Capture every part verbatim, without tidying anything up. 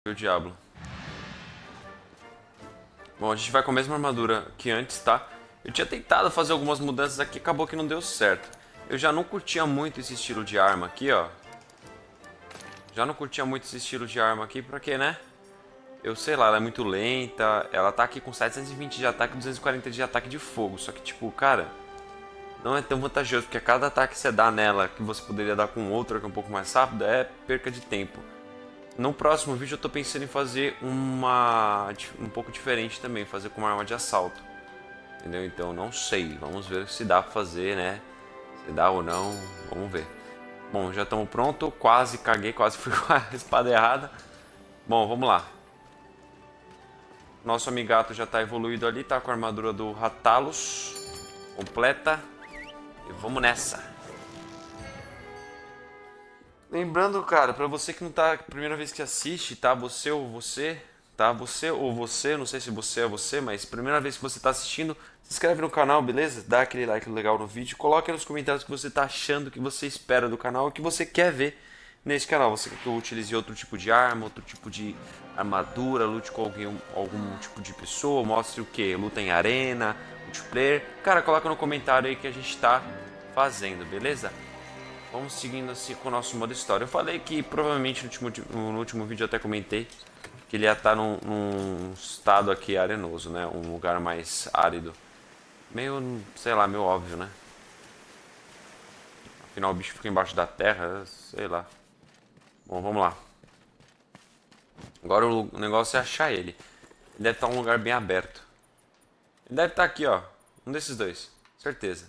O diabo. Bom, a gente vai com a mesma armadura que antes, tá? Eu tinha tentado fazer algumas mudanças aqui, acabou que não deu certo. Eu já não curtia muito esse estilo de arma aqui, ó. Já não curtia muito esse estilo de arma aqui, porque, né? Eu sei lá, ela é muito lenta. Ela tá aqui com setecentos e vinte de ataque e duzentos e quarenta de ataque de fogo. Só que, tipo, cara, não é tão vantajoso, porque a cada ataque que você dá nela, que você poderia dar com outra que é um pouco mais rápido, é perca de tempo. No próximo vídeo eu tô pensando em fazer uma um pouco diferente também, fazer com uma arma de assalto. Entendeu? Então não sei, vamos ver se dá pra fazer, né? Se dá ou não, vamos ver. Bom, já estamos pronto, quase caguei, quase fui com a espada errada. Bom, vamos lá. Nosso amigato já tá evoluído ali, tá com a armadura do Rathalos completa. E vamos nessa. Lembrando, cara, pra você que não tá, primeira vez que assiste, tá? Você ou você, tá? Você ou você, não sei se você é você, mas primeira vez que você tá assistindo, se inscreve no canal, beleza? Dá aquele like legal no vídeo, coloque aí nos comentários o que você tá achando, o que você espera do canal, o que você quer ver nesse canal. Você quer que eu utilize outro tipo de arma, outro tipo de armadura, lute com alguém, algum tipo de pessoa, mostre o que? Luta em arena, multiplayer. Cara, coloca no comentário aí que a gente tá fazendo, beleza? Vamos seguindo assim com o nosso modo história. Eu falei que provavelmente no último, no último vídeo eu até comentei que ele ia estar num, num estado aqui arenoso, né? Um lugar mais árido. Meio, sei lá, meio óbvio, né? Afinal o bicho fica embaixo da terra, sei lá. Bom, vamos lá. Agora o negócio é achar ele. Ele deve estar em um lugar bem aberto. Ele deve estar aqui, ó. Um desses dois. Certeza.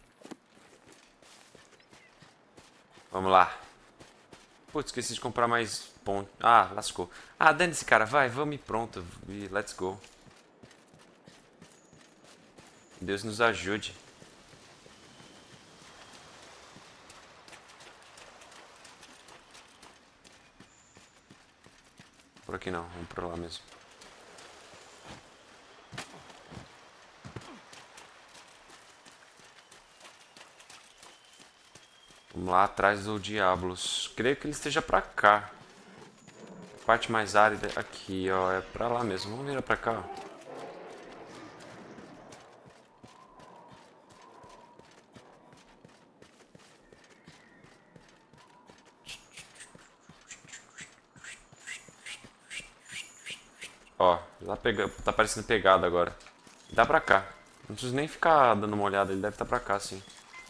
Vamos lá. Putz, esqueci de comprar mais ponto. Ah, lascou. Ah, dane-se, cara. Vai, vamos e pronto. E let's go. Deus nos ajude. Por aqui não. Vamos por lá mesmo. Vamos lá atrás do Diablos. Creio que ele esteja pra cá. A parte mais árida aqui, ó. É pra lá mesmo. Vamos virar pra cá, ó. Ó, tá, pega... tá parecendo pegado agora. Dá pra cá. Não preciso nem ficar dando uma olhada. Ele deve estar pra cá, sim.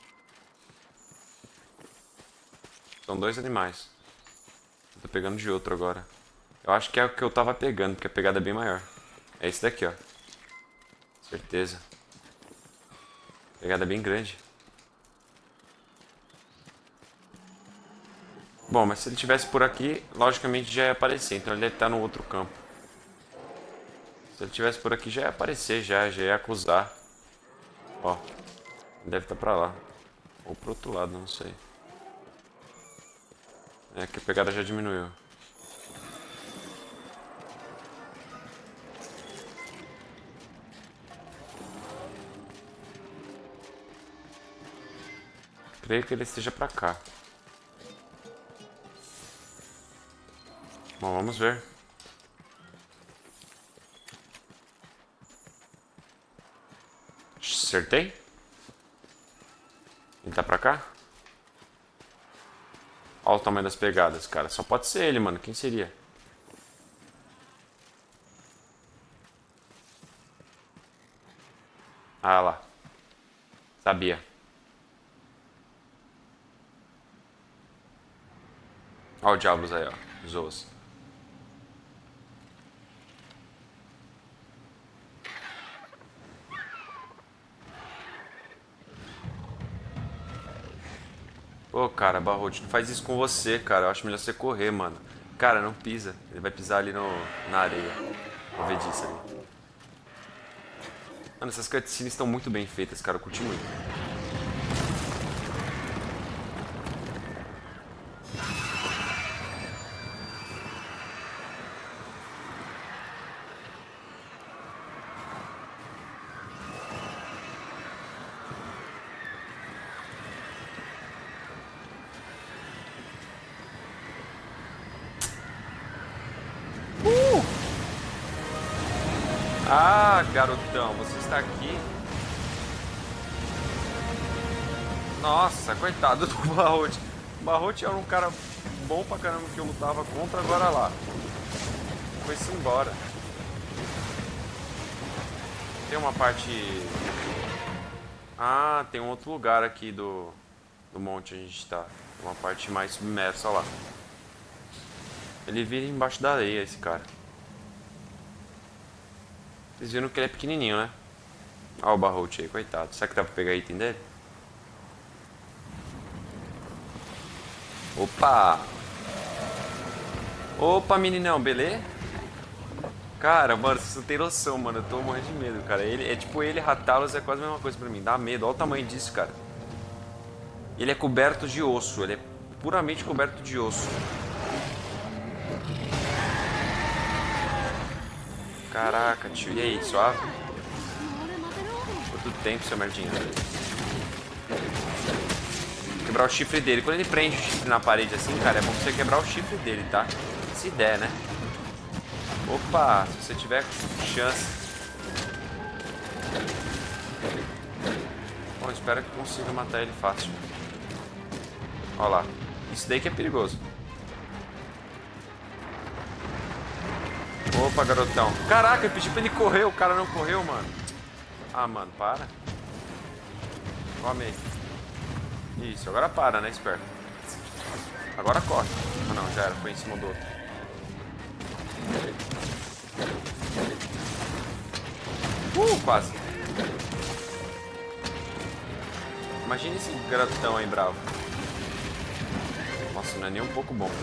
São dois animais. Tô pegando de outro agora. Eu acho que é o que eu tava pegando, porque a pegada é bem maior. É esse daqui, ó. Certeza. A pegada é bem grande. Bom, mas se ele estivesse por aqui, logicamente já ia aparecer. Então ele deve estar no outro campo. Se ele estivesse por aqui, já ia aparecer, já, já ia acusar. Ó, ele deve estar pra lá. Ou pro outro lado, não sei. É que a pegada já diminuiu. Creio que ele esteja pra cá. Bom, vamos ver. Acertei? Ele tá pra cá? Olha o tamanho das pegadas, cara. Só pode ser ele, mano. Quem seria? Ah lá. Sabia. Olha o Diablos aí, ó. Zoas. Pô, cara, Barrote, não faz isso com você, cara. Eu acho melhor você correr, mano. Cara, não pisa. Ele vai pisar ali no, na areia. Vou ver disso ali. Mano, essas cutscenes estão muito bem feitas, cara. Eu curti muito. Ah, garotão, você está aqui. Nossa, coitado do Barrote. O Barrote era um cara bom pra caramba que eu lutava contra, agora lá. Foi-se embora. Tem uma parte... Ah, tem um outro lugar aqui do, do monte onde a gente tá. Uma parte mais submersa lá. Ele vira embaixo da areia, esse cara. Vocês viram que ele é pequenininho, né? Olha o Barrote aí, coitado. Será que dá pra pegar item dele? Opa! Opa, meninão, beleza? Cara, mano, você não tem noção, mano. Eu tô morrendo de medo, cara. Ele, é tipo ele, Ratalos, é quase a mesma coisa pra mim. Dá medo. Olha o tamanho disso, cara. Ele é coberto de osso. Ele é puramente coberto de osso. Caraca, tio. E aí, suave? Quanto tempo, seu merdinha? Quebrar o chifre dele. Quando ele prende o chifre na parede assim, cara, é bom você quebrar o chifre dele, tá? Se der, né? Opa, se você tiver chance. Bom, espero que consiga matar ele fácil. Olha lá. Isso daí que é perigoso. Opa, garotão. Caraca, eu pedi pra ele correr, o cara não correu, mano. Ah, mano, para. Come aí. Isso, agora para, né, esperto. Agora corre. Ah, não, já era, foi em cima do outro. Uh, quase. Imagina esse garotão aí bravo. Nossa, não é nem um pouco bom.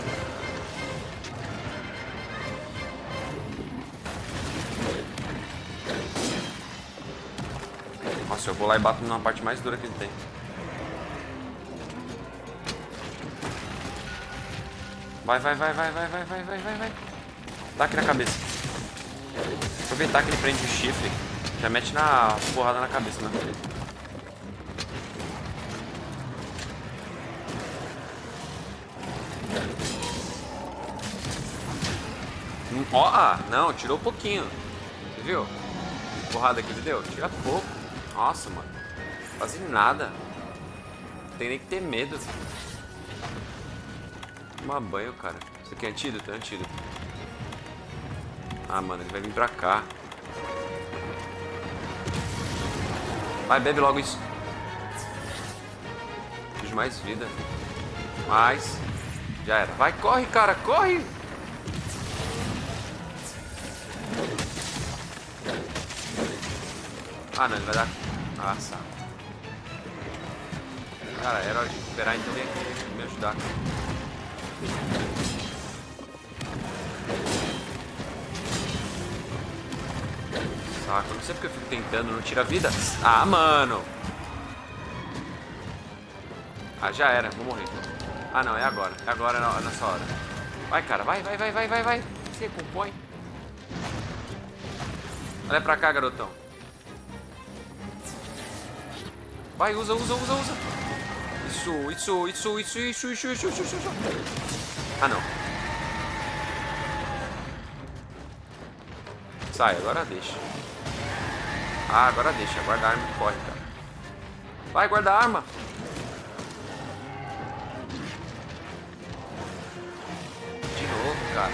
Nossa, eu vou lá e bato na parte mais dura que ele tem. Vai, vai, vai, vai, vai, vai, vai, vai, vai, vai. Dá aqui na cabeça. Aproveitar que ele prende o chifre. Já mete na porrada na cabeça, né? Ó, ah, não, tirou um pouquinho. Você viu? Porrada que ele deu? Tira pouco. Nossa, mano. Quase nada. Não tem nem que ter medo. Toma banho, cara. Isso aqui é antídoto? É antídoto. Ah, mano, ele vai vir pra cá. Vai, bebe logo isso. Preciso de mais vida. Mais. Já era. Vai, corre, cara, corre! Ah, não, ele vai dar... Ah, saco. Cara, era hora de recuperar, então vem aqui me ajudar. Saco, não sei porque eu fico tentando, não tira vida. Ah, mano! Ah, já era, vou morrer. Ah, não, é agora. É agora, é nessa hora. Vai, cara, vai, vai, vai, vai, vai, vai. Se recompõe. Olha pra cá, garotão. Vai, usa, usa, usa, usa. Isso, isso, isso, isso, isso, isso, isso, isso, isso. Ah, não. Sai, agora deixa. Ah, agora deixa. Guarda a arma e corre, cara. Vai, guarda a arma. De novo, cara.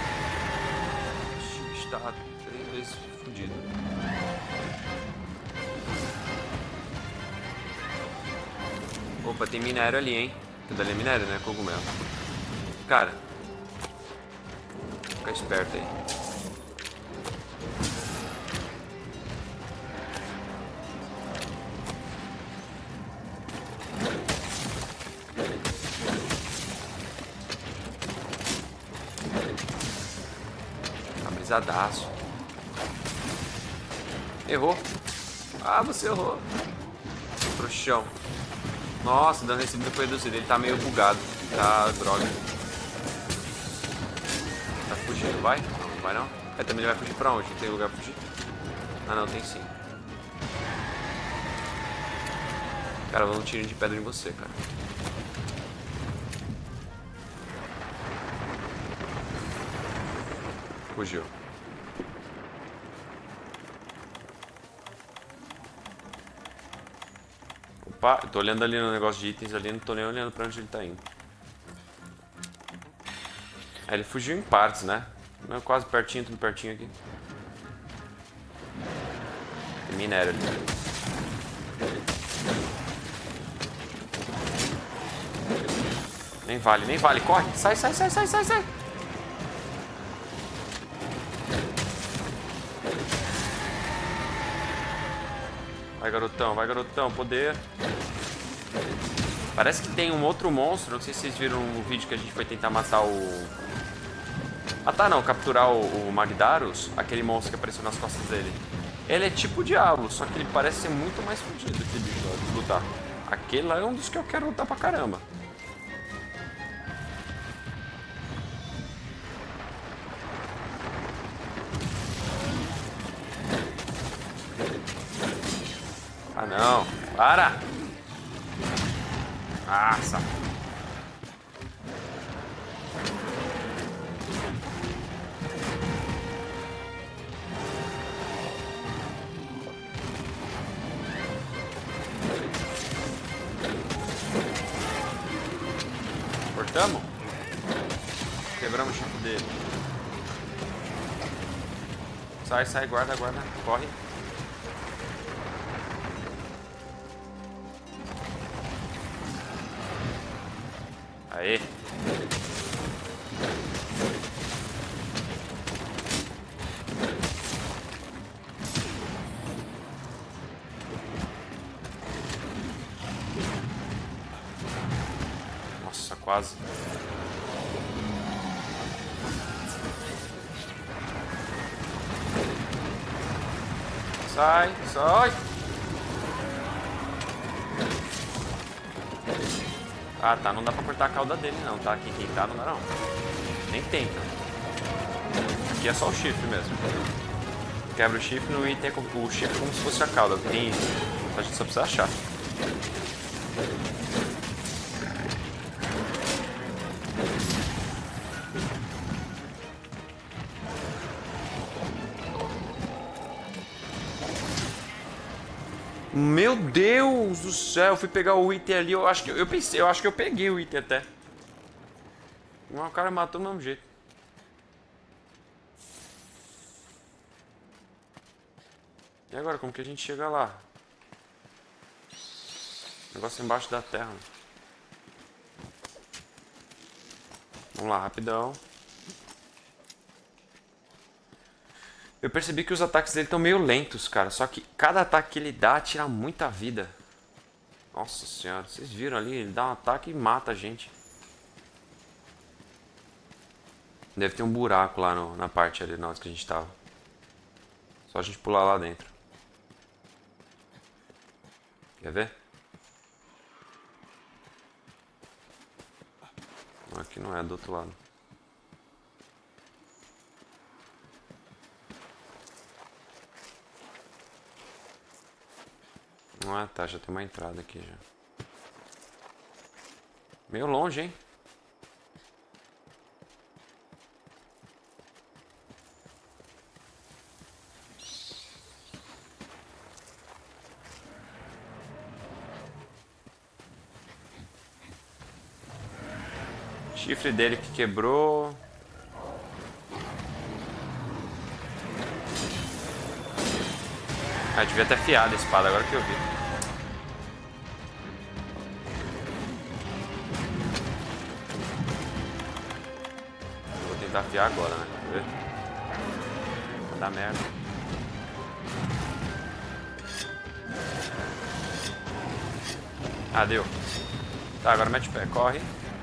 O bicho tá três vezes fudido. Opa, tem minério ali, hein? Tudo ali é minério, né? Cogumelo. Cara. Fica esperto aí. Tá brisadaço. Errou. Ah, você errou. Pro chão. Nossa, o dano recebido foi reduzido. Ele tá meio bugado. Tá droga. Tá fugindo, vai? Não, não vai não. É, também ele vai fugir pra onde? Não tem lugar pra fugir? Ah, não, tem sim. Cara, eu vou dar um tiro de pedra em você, cara. Fugiu. Opa, eu tô olhando ali no negócio de itens ali, não tô nem olhando pra onde ele tá indo. É, ele fugiu em partes, né? Não é quase pertinho, tudo pertinho aqui. Tem minério ali. Nem vale, nem vale. Corre! Sai, sai, sai, sai, sai, sai! Vai, garotão, vai, garotão. Poder. Parece que tem um outro monstro. Não sei se vocês viram o vídeo que a gente foi tentar matar o... Ah, tá, não. Capturar o, o Magdaros. Aquele monstro que apareceu nas costas dele. Ele é tipo Diablo, só que ele parece ser muito mais fodido que bicho de lutar. Aquele lá é um dos que eu quero lutar pra caramba. Ah, não. Para! Nossa. Cortamos? Quebramos o chifre dele. Sai, sai, guarda, guarda. Corre. Aê. Nossa, quase. Sai, sai. Ah, tá. Não dá pra cortar a cauda dele, não, tá? Quem, quem tá, não dá, não. Nem tenta. Aqui é só o chifre mesmo. Quebra o chifre no item, o chifre como se fosse a cauda. Tem isso. A gente só precisa achar. Meu Deus do céu, eu fui pegar o item ali, eu acho que eu pensei, eu acho que eu peguei o item até. O cara matou do mesmo jeito. E agora, como que a gente chega lá? Negócio embaixo da terra. Vamos lá, rapidão. Eu percebi que os ataques dele estão meio lentos, cara. Só que cada ataque que ele dá tira muita vida. Nossa senhora, vocês viram ali? Ele dá um ataque e mata a gente. Deve ter um buraco lá no, na parte ali na hora que a gente tava. Só a gente pular lá dentro. Quer ver? Aqui não é, do outro lado. Ah, tá, já tem uma entrada aqui já. Meio longe, hein? Chifre dele que quebrou. Ah, devia ter afiado a espada, agora que eu vi. Vou tentar afiar agora, né? Quer ver? Vai dar merda. Ah, deu. Tá, agora mete o pé, corre.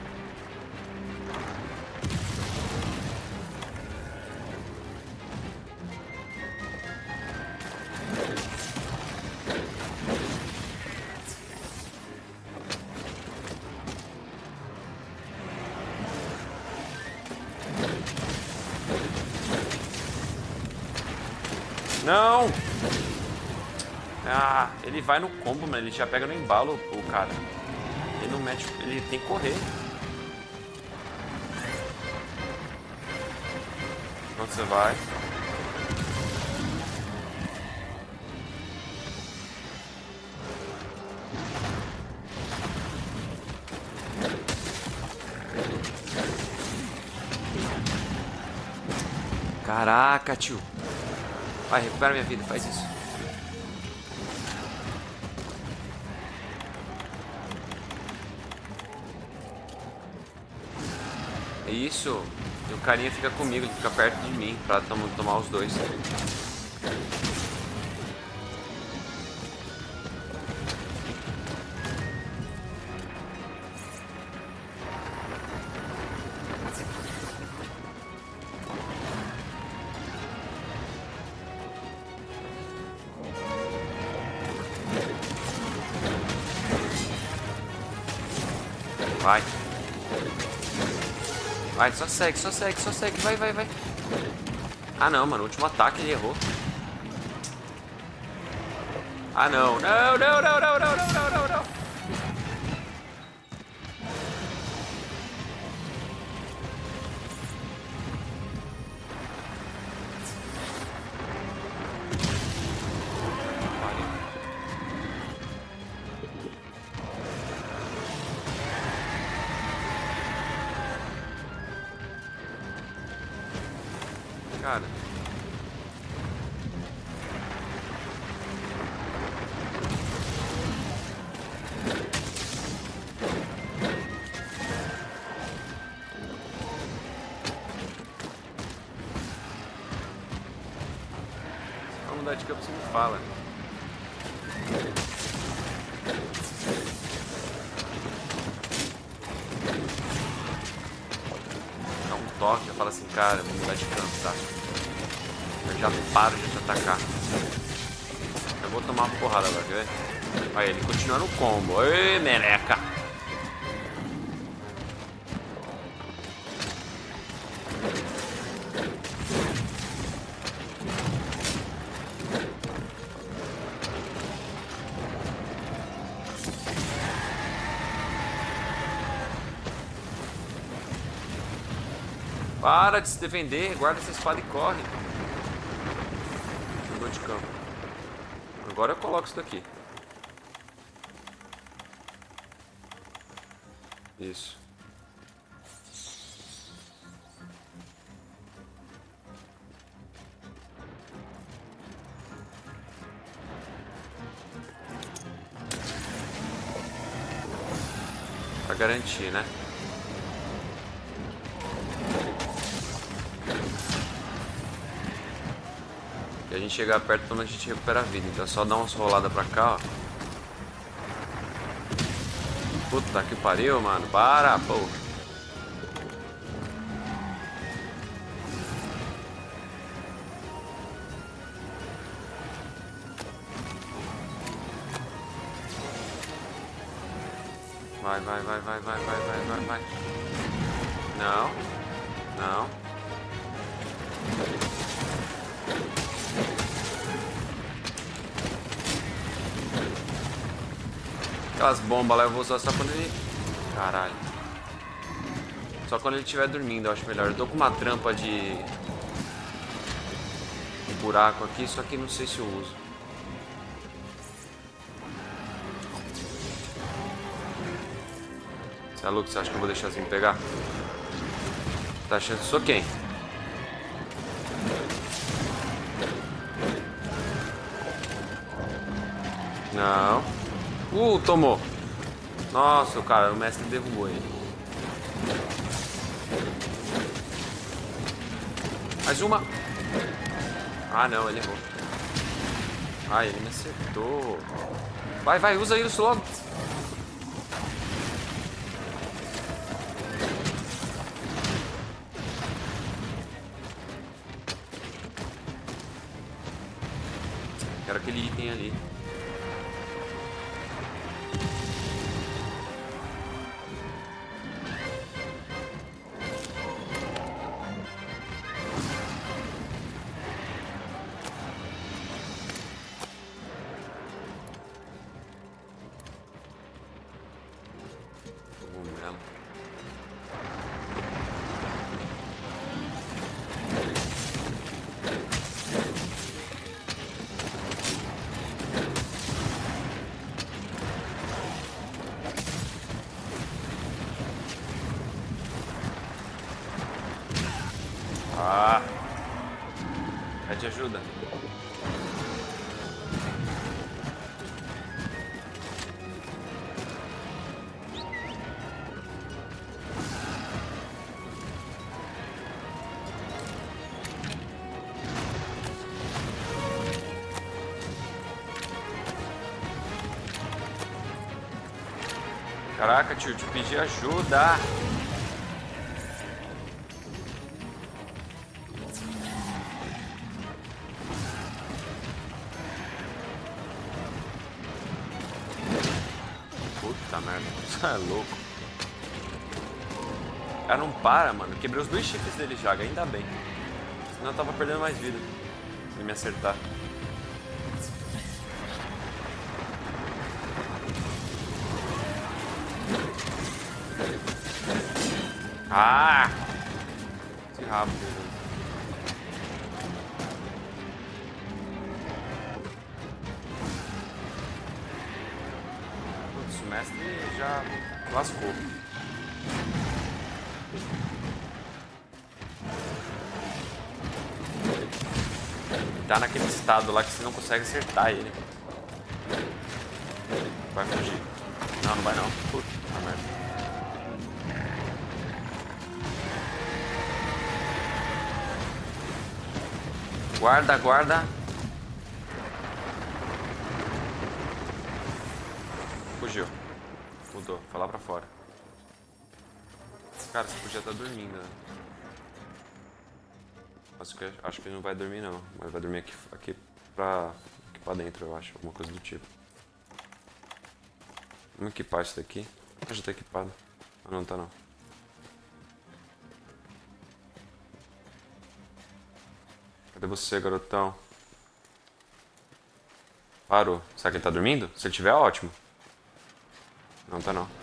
Não! Ah, ele vai no combo, mano. Ele já pega no embalo o cara. Ele não mete. Ele tem que correr. Onde você vai? Caraca, tio. Vai, recupera minha vida, faz isso. É isso. E o carinha fica comigo, ele fica perto de mim pra tom tomar os dois. Vai. Vai, só segue, só segue, só segue. Vai, vai, vai. Ah, não, mano. O último ataque ele errou. Ah, não. Não, não, não, não, não, não, não, não, não. Cara. Vamos mudar de campo, você me fala. Dá um toque, já fala assim, cara, vamos mudar de campo, tá? Eu já paro de te atacar. Eu vou tomar uma porrada agora, quer ver? Aí, ele continua no combo. Ê, meleca! Para de se defender, guarda essa espada e corre. Mudou de campo. Agora eu coloco isso daqui. Isso. Pra garantir, né? E a gente chegar perto quando a gente recupera a vida. Então é só dar umas roladas pra cá, ó. Puta que pariu, mano. Para, pô. Vai, vai, vai, vai, vai, vai, vai, vai, vai. Não. Não. Aquelas bombas lá eu vou usar só quando ele... Caralho. Só quando ele estiver dormindo, eu acho melhor. Eu tô com uma trampa de... de buraco aqui, só que não sei se eu uso. Você é louco? Você acha que eu vou deixar assim pegar? Tá achando que sou quem? Não. Uh, tomou. Nossa, cara, o mestre derrubou ele. Mais uma. Ah, não, ele errou. Ah, ele me acertou. Vai, vai, usa isso logo. Quero aquele item ali. Pede ajuda. Caraca, tio, te pedi ajuda. Puta merda, isso é louco. O cara não para, mano. Quebrei os dois chifres dele já, ainda bem. Senão eu tava perdendo mais vida se ele me acertar. Ah! Esse rabo dele. Putz, o mestre já lascou. Tá naquele estado lá que você não consegue acertar ele. Vai fugir. Não, não vai não. Puta merda. Guarda, guarda. Fugiu. Mudou. Foi lá pra fora. Cara, você podia estar dormindo, né? Acho que, acho que ele não vai dormir não. Mas vai dormir aqui, aqui, pra, aqui pra dentro, eu acho. Alguma coisa do tipo. Vamos equipar isso daqui. Ah, já tá equipado. Ah, não tá não. Cadê você, garotão? Parou. Será que ele tá dormindo? Se ele tiver, ótimo. Não, tá não.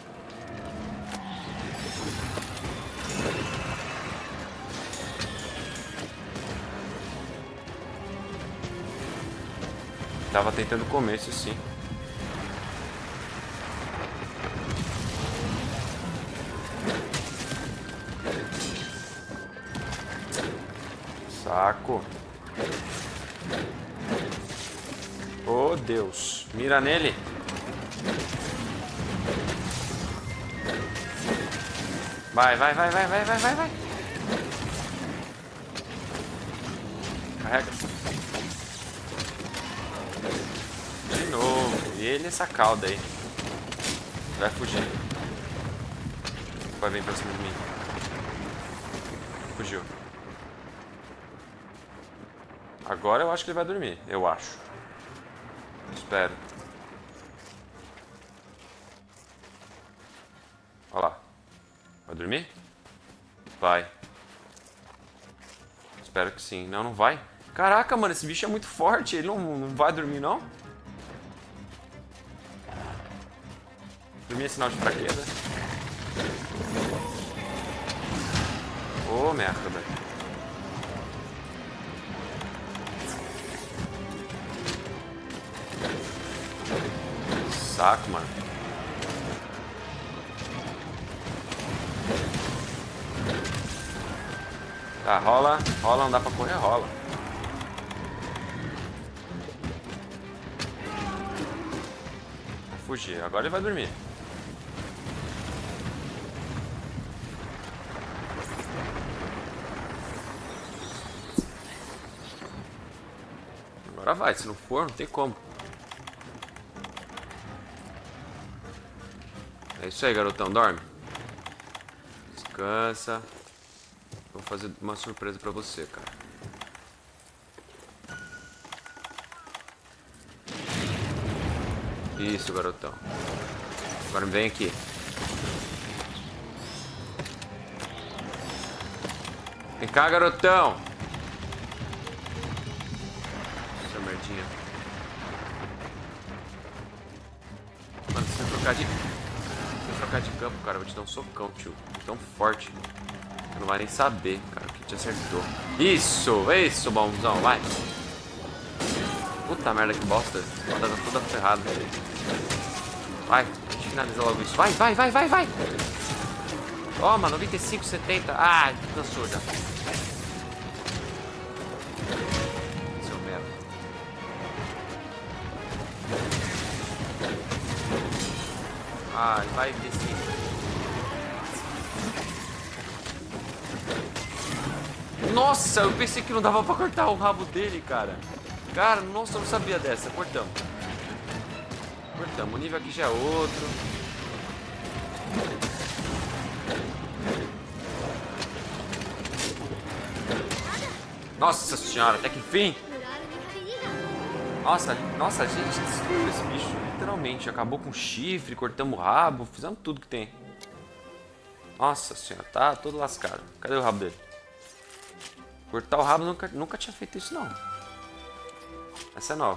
Tava tentando comer isso sim. Saco. Oh, Deus. Mira nele. Vai, vai, vai, vai, vai, vai, vai, vai. Carrega. De novo. E ele essa cauda aí. Vai fugir. Vai vir pra cima de mim. Fugiu. Agora eu acho que ele vai dormir. Eu acho. Espero. Olha lá. Vai dormir? Vai. Espero que sim. Não, não vai. Caraca, mano, esse bicho é muito forte. Ele não, não vai dormir, não? Dormir é sinal de fraqueza. Ô, oh, merda, velho. Saco, mano. Tá, rola, rola, não dá pra correr, rola. Vou fugir, agora ele vai dormir. Agora vai, se não for, não tem como. É isso aí, garotão, dorme. Descansa. Vou fazer uma surpresa pra você, cara. Isso, garotão. Agora vem aqui. Vem cá, garotão. Essa merdinha. Mano, se você trocar de... Se você trocar de campo, cara, eu vou te dar um socão, tio. Tão forte. Você não vai nem saber, cara, que te acertou. Isso, isso, bonzão, vai. Puta merda, que bosta. Tá dando toda ferrada. Vai, a gente finaliza logo isso. Vai, vai, vai, vai, vai. Toma, noventa e cinco, setenta. Ah, cansou já. Ah, ele vai descer. Nossa, eu pensei que não dava pra cortar o rabo dele, cara. Cara, nossa, eu não sabia dessa. Cortamos. Cortamos. O nível aqui já é outro. Nossa senhora, até que enfim. Nossa, nossa, a gente destruiu esse bicho, literalmente. Acabou com o chifre, cortamos o rabo, fizemos tudo que tem. Nossa senhora, tá todo lascado. Cadê o rabo dele? Cortar o rabo, nunca, nunca tinha feito isso, não. Essa é nova.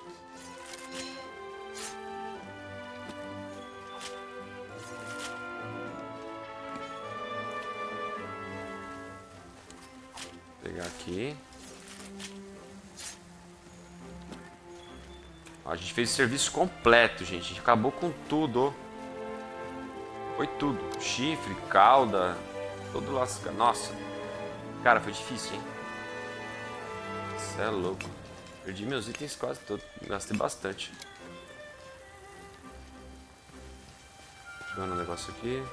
Vou pegar aqui. A gente fez o serviço completo, gente. A gente acabou com tudo. Foi tudo. Chifre, cauda, todo lascado. Nossa. Cara, foi difícil, hein? Isso é louco. Perdi meus itens quase todos. Gastei bastante. Jogando um negócio aqui.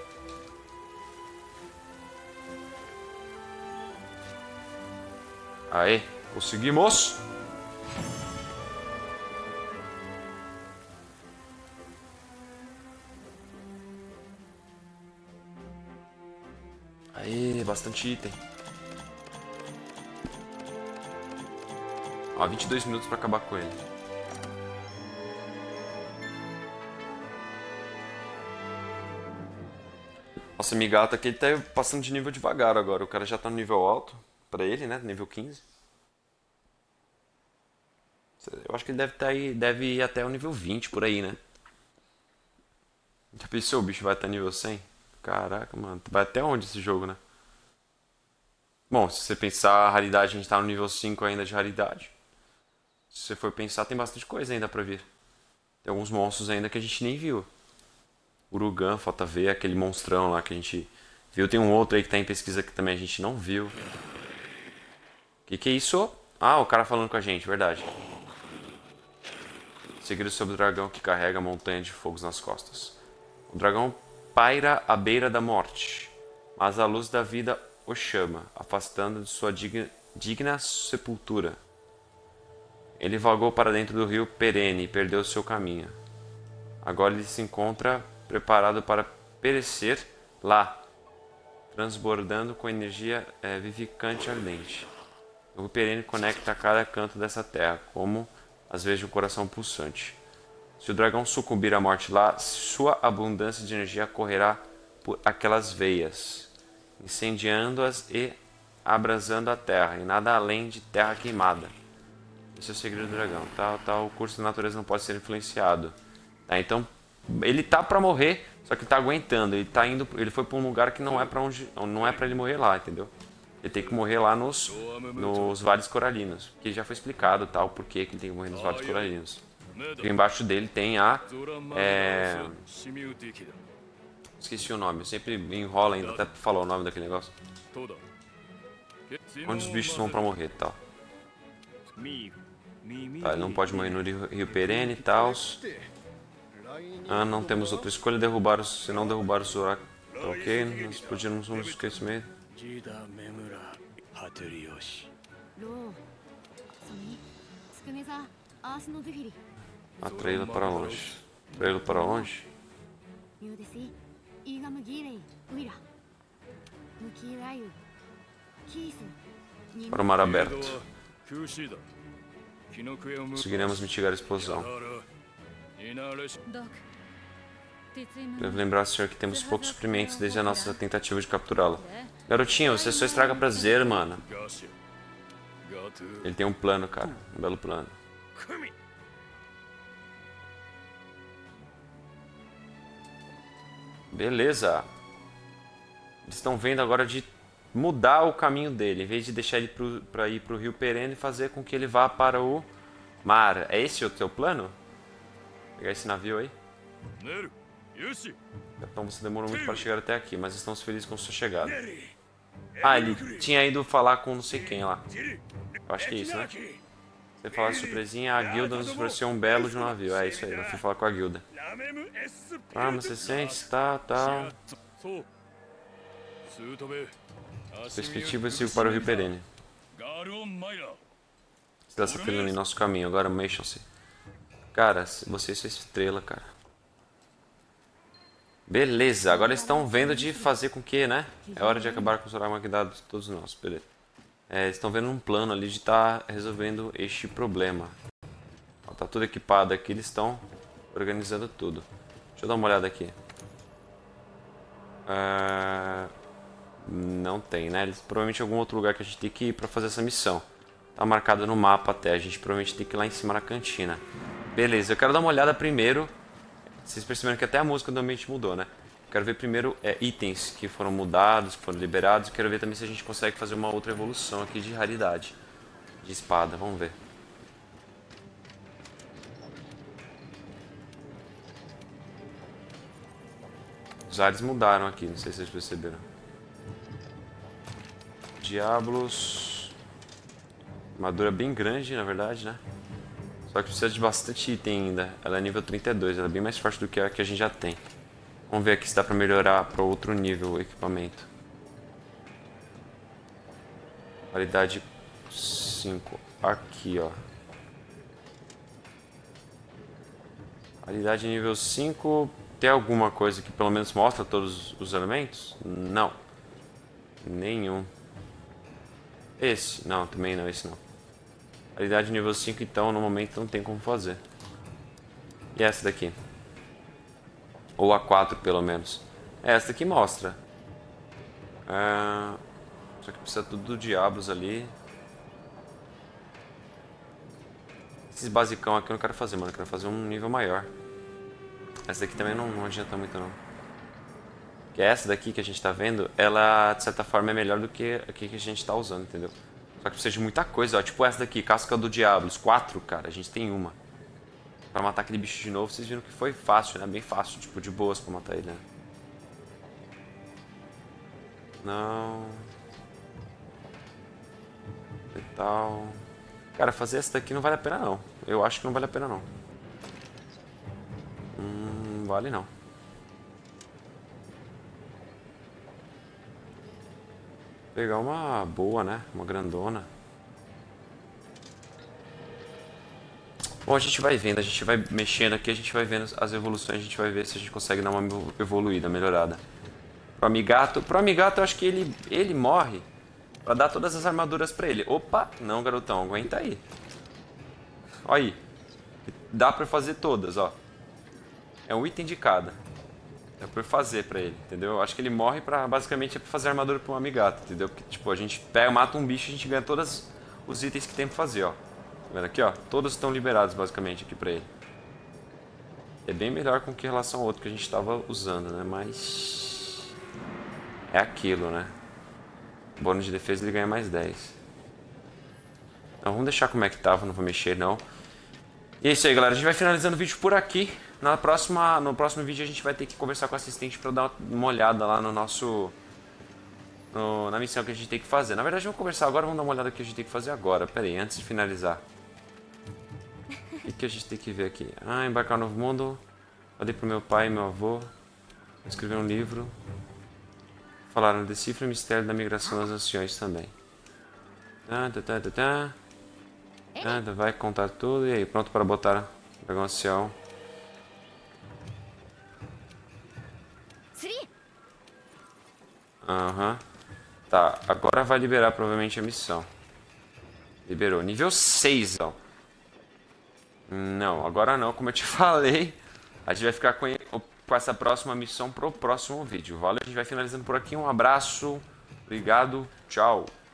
Aê, conseguimos! Aê, bastante item. Ó, vinte e dois minutos pra acabar com ele. Nossa, Migata aqui ele tá passando de nível devagar agora. O cara já tá no nível alto. Pra ele, né? Nível quinze. Eu acho que ele deve, tá aí, deve ir até o nível vinte por aí, né? Já pensou, o bicho vai até nível cem? Caraca, mano. Vai até onde esse jogo, né? Bom, se você pensar a raridade, a gente tá no nível cinco ainda de raridade. Se você for pensar, tem bastante coisa ainda pra vir. Tem alguns monstros ainda que a gente nem viu. Urugan, falta ver, aquele monstrão lá que a gente viu. Tem um outro aí que tá em pesquisa que também a gente não viu. Que que é isso? Ah, o cara falando com a gente, verdade. Segredo sobre o dragão que carrega a montanha de fogos nas costas. O dragão paira à beira da morte, mas a luz da vida o chama, afastando de sua digna, digna sepultura. Ele vagou para dentro do rio perene e perdeu seu caminho. Agora ele se encontra preparado para perecer lá, transbordando com energia é, vivificante e ardente. O rio perene conecta a cada canto dessa terra, como às vezes um coração pulsante. Se o dragão sucumbir à morte lá, sua abundância de energia correrá por aquelas veias, incendiando-as e abrasando a terra, e nada além de terra queimada. Esse é o segredo do dragão. Tá, tá, o curso da natureza não pode ser influenciado. Tá, então, ele tá pra morrer, só que ele tá aguentando. Ele tá indo, ele foi pra um lugar que não é pra onde, não é para ele morrer lá, entendeu? Ele tem que morrer lá nos, nos vales coralinos, que já foi explicado tal, por que ele tem que morrer nos vales coralinos. Porque embaixo dele tem a é... esqueci o nome, eu sempre enrola ainda até pra falar o nome daquele negócio. Onde os bichos vão pra morrer e tal. Tá, ele não pode morrer no rio, rio perene e tal. Ah, não temos outra escolha, derrubar os, se não derrubar os oráculos. Ok, nós podíamos nos esquecimento. Atraí-lo para longe. Atraí-lo para longe? Para o mar aberto. Conseguiremos mitigar a explosão. Devo lembrar, senhor, que temos poucos suprimentos desde a nossa tentativa de capturá-la. Garotinho, você só estraga prazer, mano. Ele tem um plano, cara. Um belo plano. Beleza. Eles estão vendo agora de mudar o caminho dele. Em vez de deixar ele pro, pra ir pro rio perene, fazer com que ele vá para o mar. É esse o teu plano? Vou pegar esse navio aí. Então você demorou muito para chegar até aqui, mas estamos felizes com sua chegada. Ah, ele tinha ido falar com não sei quem lá. Eu acho que é isso, né? Você fala surpresinha, a guilda nos ofereceu um belo de um navio. É isso aí, eu fui falar com a guilda. Arma, você sente, tá, tá. Perspectiva sigo para o Rio Perene. Está se trilhando em nosso caminho, agora mexam-se. Cara, você é sua estrela, cara. Beleza, agora eles estão vendo de fazer com que, né? É hora de acabar com os Armageddon todos nós, beleza. É, eles estão vendo um plano ali de estar tá resolvendo este problema. Ó, tá tudo equipado aqui, eles estão organizando tudo. Deixa eu dar uma olhada aqui. É... Não tem, né? Eles, provavelmente algum outro lugar que a gente tem que ir pra fazer essa missão. Tá marcado no mapa até, a gente provavelmente tem que ir lá em cima na cantina. Beleza, eu quero dar uma olhada primeiro. Vocês perceberam que até a música do ambiente mudou, né? Quero ver primeiro é, itens que foram mudados, que foram liberados. Quero ver também se a gente consegue fazer uma outra evolução aqui de raridade. De espada, vamos ver. Os ares mudaram aqui, não sei se vocês perceberam. Diablos. Armadura bem grande, na verdade, né? Só que precisa de bastante item ainda. Ela é nível trinta e dois, ela é bem mais forte do que a que a gente já tem. Vamos ver aqui se dá pra melhorar para outro nível o equipamento. Qualidade cinco. Aqui, ó. Qualidade nível cinco. Tem alguma coisa que pelo menos mostra todos os elementos? Não. Nenhum. Esse? Não, também não, esse não. Qualidade nível cinco, então, no momento não tem como fazer. E essa daqui? Ou a quatro, pelo menos. Essa daqui mostra. É... Só que precisa tudo do Diablos ali. Esses basicão aqui eu não quero fazer, mano. Eu quero fazer um nível maior. Essa daqui também não, não adianta muito, não. Porque essa daqui que a gente tá vendo, ela, de certa forma, é melhor do que a que a gente tá usando, entendeu? Só que precisa de muita coisa, ó. Tipo essa daqui, Casca do Diablos. Quatro, cara. A gente tem uma. Pra matar aquele bicho de novo, vocês viram que foi fácil, né? Bem fácil, tipo, de boas pra matar ele, né? Não... Letal... Cara, fazer essa daqui não vale a pena, não. Eu acho que não vale a pena, não. Hum, não vale, não. Vou pegar uma boa, né? Uma grandona. Bom, a gente vai vendo, a gente vai mexendo aqui, a gente vai vendo as evoluções, a gente vai ver se a gente consegue dar uma evoluída, melhorada. Pro Amigato, pro Amigato eu acho que ele, ele morre pra dar todas as armaduras pra ele. Opa, não garotão, aguenta aí. Olha aí, dá pra fazer todas, ó. É um item de cada. É pra fazer pra ele, entendeu? Eu acho que ele morre pra, basicamente, é pra fazer armadura pro Amigato, entendeu? Porque, tipo, a gente pega, mata um bicho e a gente ganha todos os itens que tem pra fazer, ó. Tá vendo aqui, ó? Todos estão liberados, basicamente, aqui pra ele. É bem melhor com que em relação ao outro que a gente estava usando, né? Mas... é aquilo, né? Bônus de defesa ele ganha mais dez. Então vamos deixar como é que tava, não vou mexer, não. E é isso aí, galera. A gente vai finalizando o vídeo por aqui. Na próxima, no próximo vídeo a gente vai ter que conversar com o assistente pra eu dar uma olhada lá no nosso... No, na missão que a gente tem que fazer. Na verdade, vamos conversar agora, vamos dar uma olhada no que a gente tem que fazer agora. Pera aí, antes de finalizar. O que a gente tem que ver aqui? Ah, embarcar no novo mundo. Falei pro meu pai e meu avô. Escrever um livro. Falaram, decifra o mistério da migração das anciões também. Tá, tá, tá, tá, tá. Tá, tá, vai contar tudo. E aí, pronto para botar o dragão ancião. Aham. Uhum. Tá, agora vai liberar provavelmente a missão. Liberou. Nível seis, ó. Não, agora não, como eu te falei. A gente vai ficar com, com essa próxima missão pro próximo vídeo. Valeu, a gente vai finalizando por aqui. Um abraço, obrigado, tchau.